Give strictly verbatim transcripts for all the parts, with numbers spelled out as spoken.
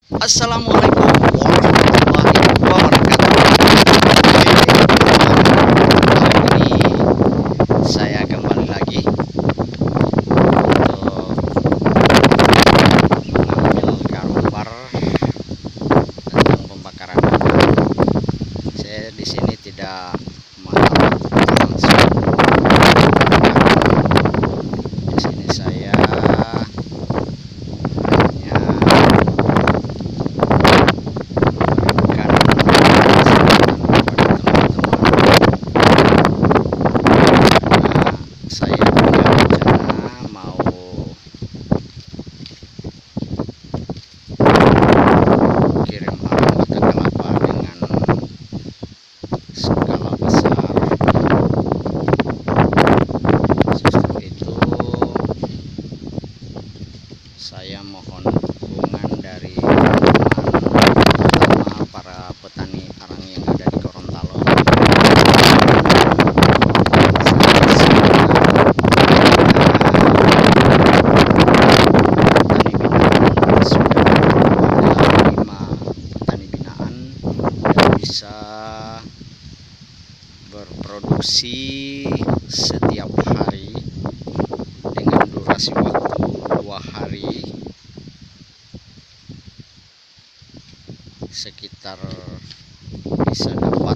Assalamualaikum warahmatullahi wabarakatuh. Kali ini saya kembali lagi untuk mengambil gambar tentang pembakaran. Saya di sini tidak melihat langsung. Di sini saya saya mohon dukungan dari teman-teman, terutama para petani arang yang ada di Gorontalo. Petani binaan sudah ada lima petani binaan yang bisa berproduksi setiap hari dengan durasi waktu dua hari sekitar bisa dapat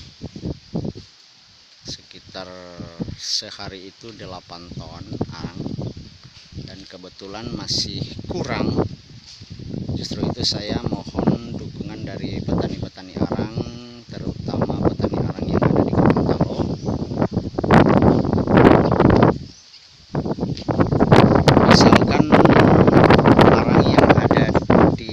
sekitar sehari itu delapan ton arang, dan kebetulan masih kurang. Justru itu saya mohon dukungan dari petani-petani arang, terutama petani arang yang ada di Gorontalo. Misalkan arang yang ada di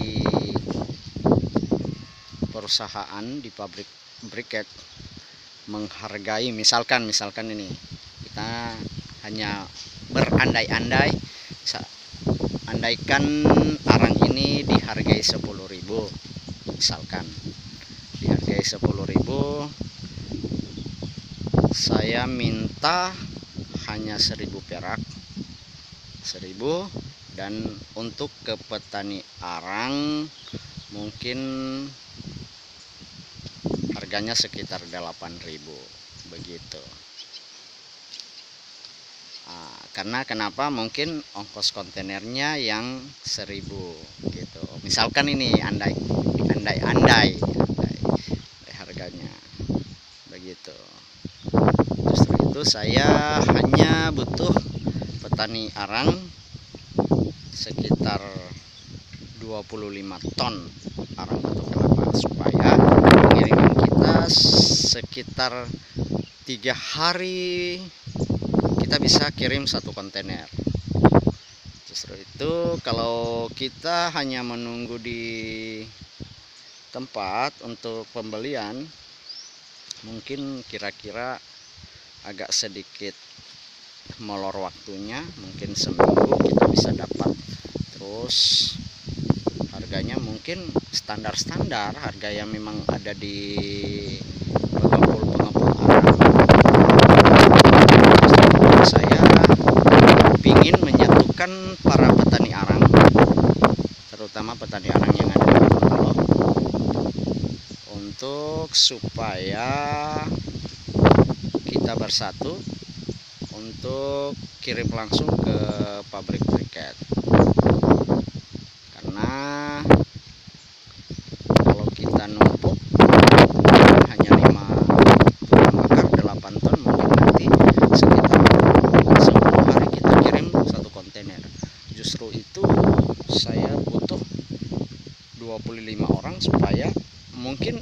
perusahaan, di pabrik briket menghargai, misalkan misalkan ini kita hanya berandai-andai, andaikan arang ini dihargai sepuluh ribu, misalkan dihargai sepuluh ribu, saya minta hanya seribu perak, seribu, dan untuk ke petani arang mungkin harganya sekitar delapan ribu begitu. Nah, karena kenapa? Mungkin ongkos kontainernya yang seribu gitu. Misalkan ini andai andai andai, andai harganya begitu. Justru itu saya hanya butuh petani arang sekitar dua puluh lima ton arang batok kelapa supaya pengiriman kita sekitar tiga hari kita bisa kirim satu kontainer. Justru itu kalau kita hanya menunggu di tempat untuk pembelian, mungkin kira-kira agak sedikit molor waktunya, mungkin seminggu kita bisa dapat. Terus harganya mungkin standar-standar harga yang memang ada di pengepul-pengepul arang. Saya ingin menyatukan para petani arang, terutama petani arang yang ada di Gorontalo, untuk supaya kita bersatu untuk kirim langsung ke pabrik briket. Karena kalau kita numpuk hanya lima bakar delapan ton, mungkin nanti sekitar sepuluh hari kita kirim satu kontainer. Justru itu saya butuh dua puluh lima orang supaya mungkin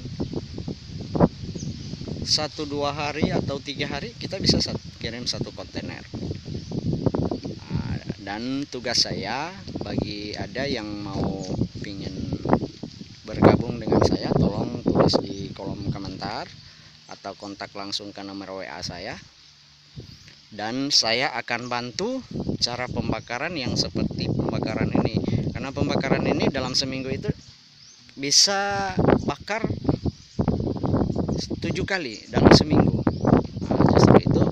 satu dua hari atau tiga hari kita bisa kirim satu kontainer. Nah, dan tugas saya, bagi ada yang mau pingin bergabung dengan saya, tolong tulis di kolom komentar atau kontak langsung ke nomor W A saya, dan saya akan bantu cara pembakaran yang seperti pembakaran ini. Karena pembakaran ini dalam seminggu itu bisa bakar tujuh kali dalam seminggu. Nah, justru itu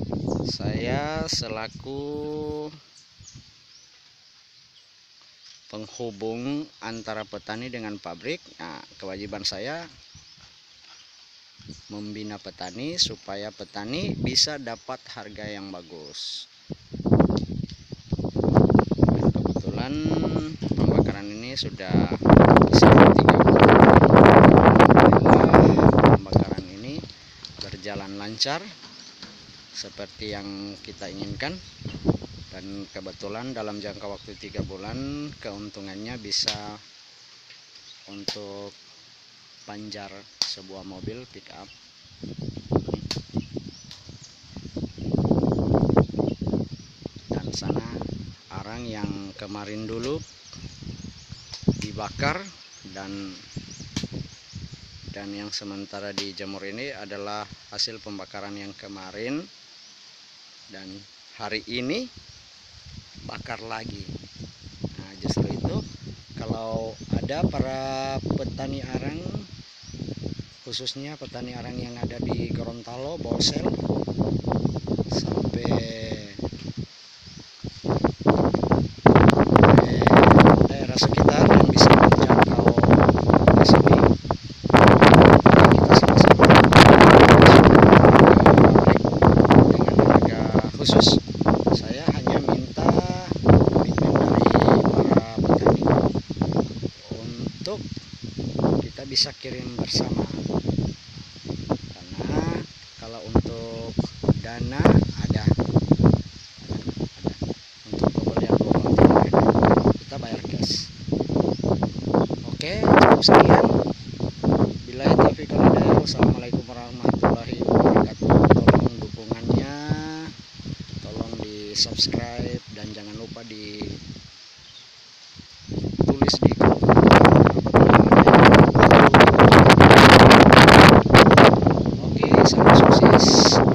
saya selaku penghubung antara petani dengan pabrik. Nah, kewajiban saya membina petani supaya petani bisa dapat harga yang bagus. Kebetulan pembakaran ini sudah selama tiga bulan. Pembakaran ini berjalan lancar seperti yang kita inginkan, dan kebetulan dalam jangka waktu tiga bulan keuntungannya bisa untuk panjar sebuah mobil pick up. Dan sana arang yang kemarin dulu dibakar dan dan yang sementara dijemur ini adalah hasil pembakaran yang kemarin, dan hari ini bakar lagi. Nah, justru itu kalau ada para petani arang, khususnya petani arang yang ada di Gorontalo, Bolsel sampai eh, daerah sekitar yang bisa menjangkau ke sini, kita sama-sama dengan harga khusus. Saya hanya minta komitmen dari para petani untuk kita bisa kirim bersama, karena kalau untuk dana ada, ada, ada. Untuk pembelian dua kontainer kita bayar cash. Oke, cukup sekian. Billahi taufiq wal hidayah. Wassalamualaikum warahmatullahi wabarakatuh. Tolong dukungannya, tolong di subscribe, dan jangan lupa di tulis di kolom komentar apabila ada yang baru. Oke, salam sukses.